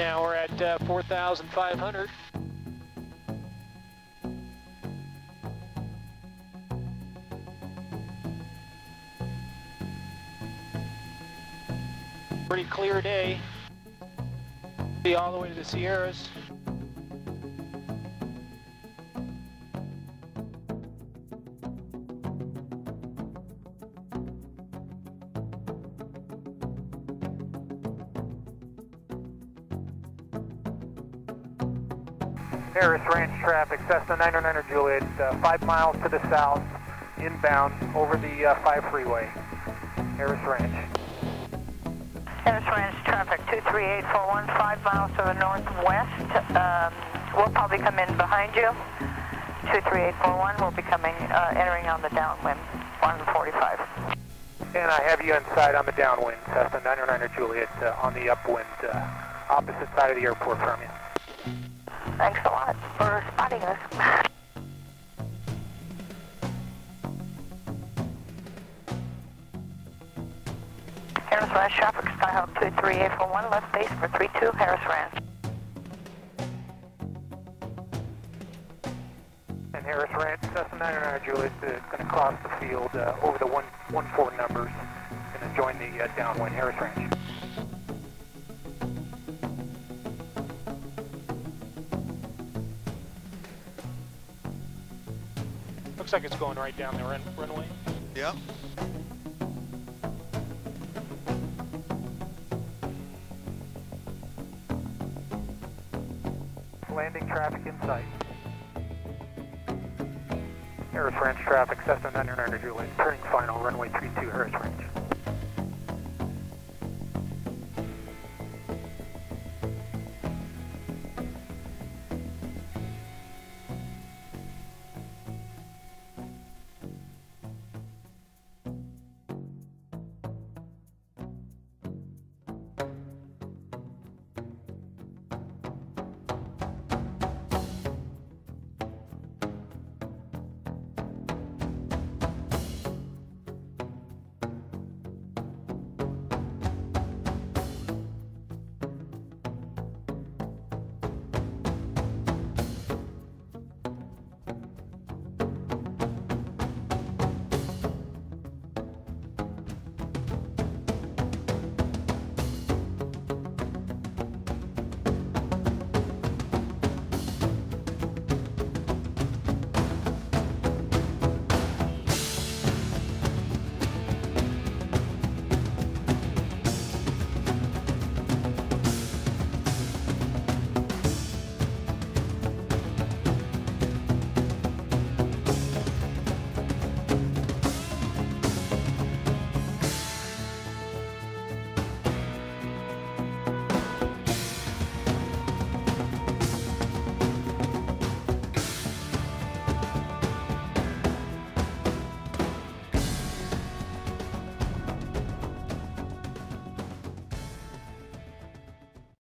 Now we're at 4,500. Pretty clear day. See all the way to the Sierras. Harris Ranch traffic, Cessna 909 Juliet, 5 miles to the south, inbound over the 5 freeway. Harris Ranch. Harris Ranch traffic 23841, 5 miles to the northwest. We'll probably come in behind you. 23841 will be coming, entering on the downwind, 145. And I have you inside on the downwind, Cessna 909 Juliet, on the upwind, opposite side of the airport from you. Thanks a lot for spotting us. Harris Ranch traffic, Skyhawk 23841, left base for 32, Harris Ranch. And Harris Ranch, Cessna 909 Juliet is going to cross the field over the 114 numbers and then join the downwind, Harris Ranch. Looks like it's going right down the runway. Yeah. Landing traffic in sight. Harris Ranch traffic, Cessna 909 Juliet, turning final, runway 32, Harris Ranch.